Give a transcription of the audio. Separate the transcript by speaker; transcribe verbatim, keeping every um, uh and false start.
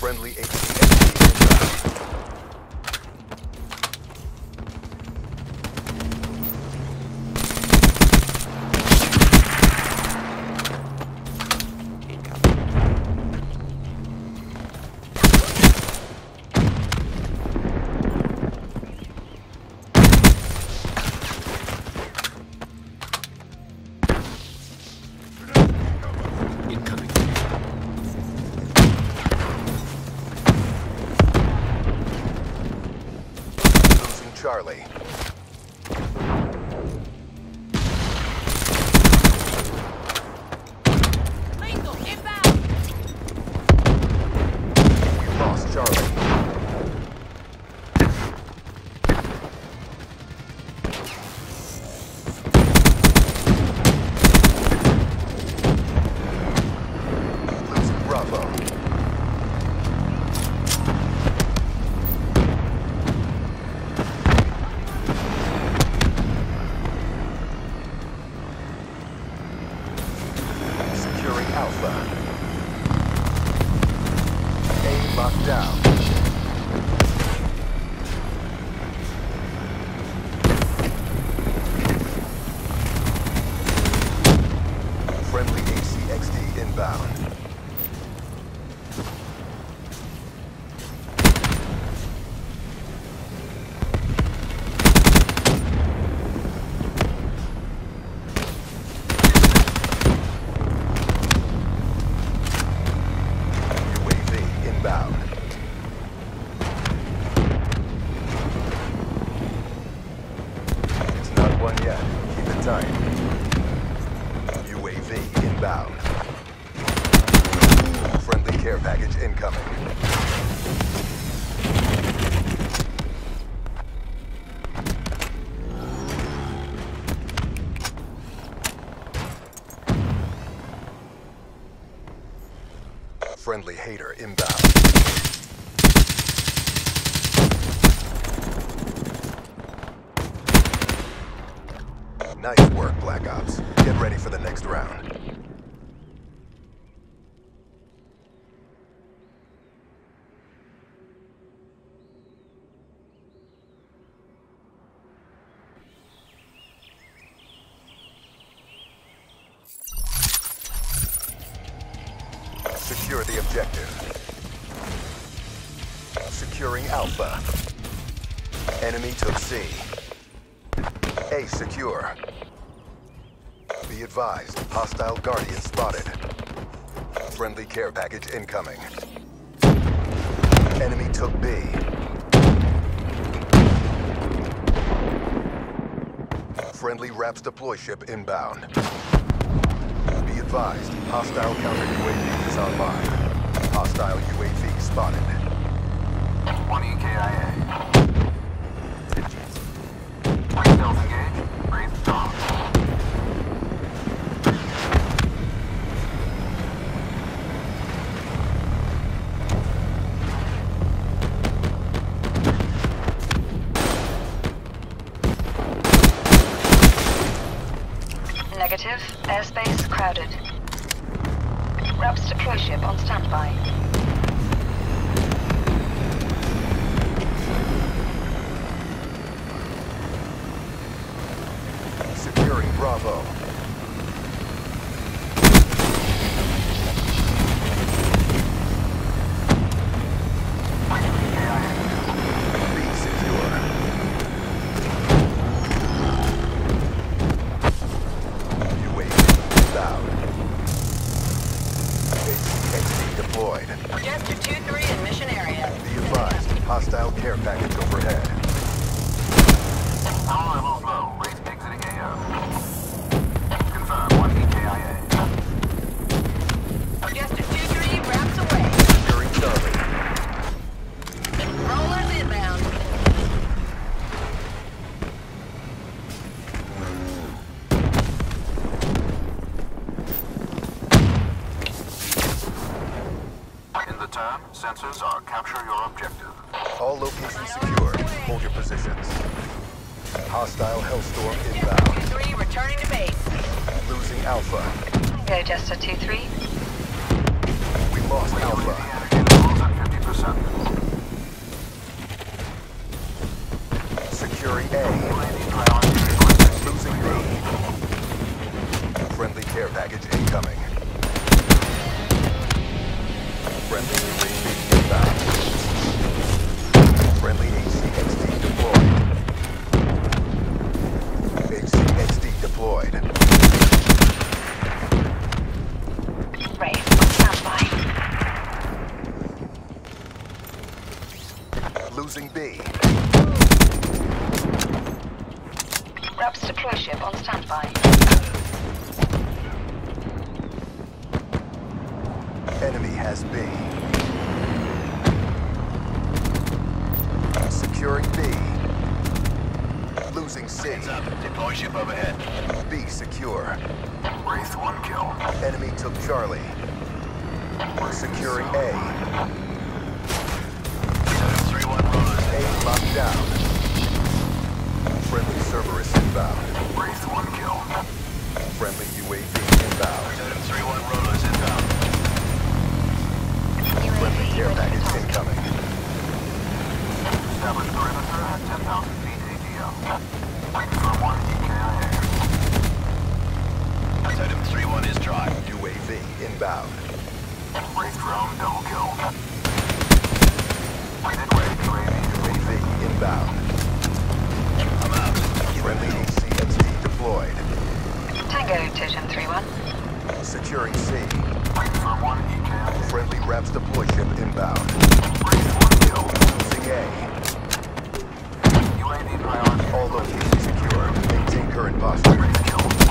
Speaker 1: Friendly H C inbound. Charlie.
Speaker 2: Lethal, inbound!
Speaker 1: We lost Charlie. Losing Bravo. Alpha. A locked down. Friendly A C X D inbound. It's not one yet. Keep it tight. U A V inbound. Friendly care package incoming. Friendly Hater inbound. Nice work, Black Ops. Get ready for the next round. Secure the objective. Securing Alpha. Enemy took C. A secure. Be advised, hostile Guardian spotted. Friendly care package incoming. Enemy took B. Friendly RAPS deploy ship inbound. Be advised, hostile counter U A V is online. Hostile U A V spotted.
Speaker 3: one E K I A. Stealth engage. Breathe down.
Speaker 4: Negative. Airspace crowded. RAPS deploy ship on standby.
Speaker 1: Securing Bravo. B secure. U A V inbound. H C X D deployed.
Speaker 2: Jester two three in mission area.
Speaker 1: Be advised, hostile care package overhead.
Speaker 3: Power levels low. Race exiting A O. Confirm one E K I A.
Speaker 2: Jester two three wraps away.
Speaker 1: Securing Charlie.
Speaker 2: Rollers inbound.
Speaker 3: In the turn, sensors are capture your objective.
Speaker 1: All locations secured. Hold your positions. Hostile Hellstorm inbound.
Speaker 2: two three returning to base.
Speaker 1: Losing Alpha.
Speaker 4: Go Jester two three.
Speaker 1: We lost Alpha.
Speaker 3: Energy levels at fifty percent.
Speaker 1: Securing A.
Speaker 3: U A V priority requested.
Speaker 1: Losing B. Friendly care package incoming. Friendly U A V inbound. Friendly H C X D deployed. H C X D deployed.
Speaker 4: Wraith on standby.
Speaker 1: Losing B.
Speaker 4: Raps deploy ship on standby.
Speaker 1: Enemy has B. Securing B. Losing C.
Speaker 3: Deploy ship overhead.
Speaker 1: B secure.
Speaker 3: Wraith one kill.
Speaker 1: Enemy took Charlie. Securing A.
Speaker 3: three one rollers.
Speaker 1: A locked down. Friendly Cerberus inbound.
Speaker 3: Wraith one kill.
Speaker 1: Friendly U A V inbound.
Speaker 3: three one rollers inbound.
Speaker 1: Friendly care package incoming.
Speaker 3: Establish perimeter at ten thousand feet A D O. Wait for one E K I A. Totem three one is dry.
Speaker 1: U A V inbound.
Speaker 3: Wraith drone double kill. Waited wait, U A V.
Speaker 1: U A V inbound.
Speaker 3: I'm out.
Speaker 1: Friendly H C X D deployed.
Speaker 4: Tango Totem three one.
Speaker 1: Securing C.
Speaker 3: Wait for one E K I A.
Speaker 1: Friendly Raps deploy ship inbound.
Speaker 3: Wraith one kill.
Speaker 1: Losing A.
Speaker 3: U A V priority.
Speaker 1: All locations secure. Maintain current posture.
Speaker 3: Wraith kill.